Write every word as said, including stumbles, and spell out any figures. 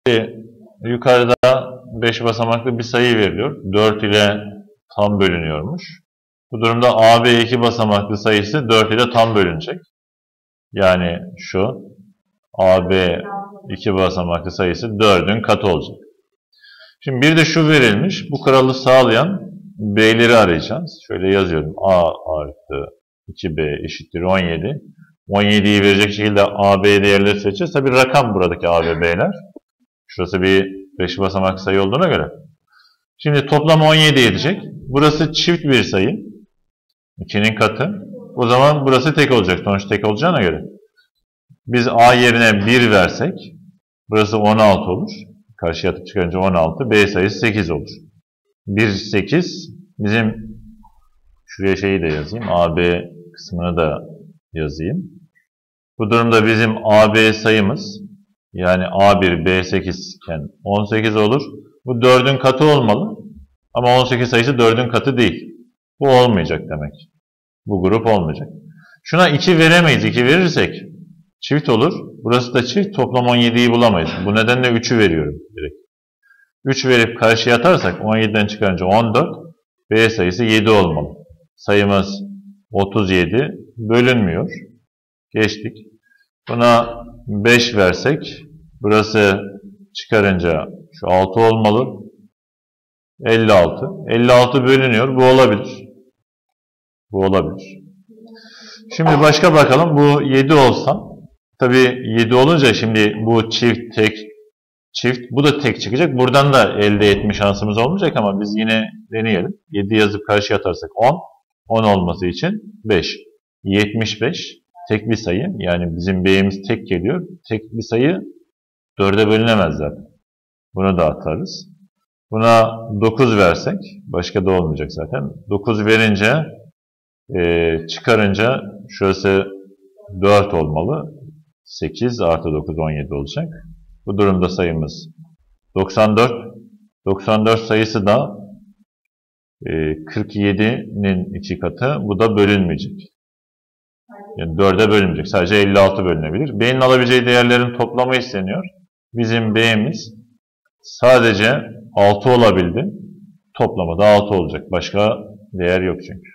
Yukarıda beş basamaklı bir sayı veriliyor. dört ile tam bölünüyormuş. Bu durumda A B iki basamaklı sayısı dört ile tam bölünecek. Yani şu A B iki basamaklı sayısı dördün katı olacak. Şimdi bir de şu verilmiş. Bu kuralı sağlayan B'leri arayacağız. Şöyle yazıyorum. A artı iki B eşittir on yedi. on yediyi verecek şekilde A B değerleri seçeceğiz. Tabi rakam buradaki A ve B'ler. Şurası bir beş basamaklı sayı olduğuna göre. Şimdi toplam on yedi edecek. Burası çift bir sayı. ikinin katı. O zaman burası tek olacak. Sonuç tek olacağına göre. Biz A yerine bir versek burası on altı olur. Karşıya atıp çıkarınca on altı. B sayısı sekiz olur. bir, sekiz. Bizim şuraya şeyi de yazayım. A B kısmını da yazayım. Bu durumda bizim A B sayımız yani A bir B sekiz iken on sekiz olur. Bu dördün katı olmalı. Ama on sekiz sayısı dördün katı değil. Bu olmayacak demek. Bu grup olmayacak. Şuna iki veremeyiz. iki verirsek çift olur. Burası da çift. Toplam on yediyi bulamayız. Bu nedenle üçü veriyorum direkt. üç verip karşıya atarsak on yediden çıkarınca on dört. B sayısı yedi olmalı. Sayımız otuz yedi. Bölünmüyor. Geçtik. Buna beş versek burası çıkarınca şu altı olmalı. elli altı. elli altı bölünüyor. Bu olabilir. Bu olabilir. Şimdi başka bakalım. Bu yedi olsa. Tabi yedi olunca şimdi bu çift tek çift. Bu da tek çıkacak. Buradan da elde etme şansımız olmayacak ama biz yine deneyelim. yedi yazıp karşıya atarsak on. on olması için beş. yetmiş beş. Tek bir sayı. Yani bizim B'miz tek geliyor. Tek bir sayı dörde bölünemez zaten. Bunu da atarız. Buna dokuz versek, başka da olmayacak zaten. dokuz verince, e, çıkarınca şurası dört olmalı. sekiz artı dokuz, on yedi olacak. Bu durumda sayımız doksan dört. doksan dört sayısı da e, kırk yedinin iki katı. Bu da bölünmeyecek. Yani dörde bölünmeyecek. Sadece elli altı bölünebilir. B'nin alabileceği değerlerin toplamı isteniyor. Bizim B'miz sadece altı olabildi. Toplamı da altı olacak. Başka değer yok çünkü.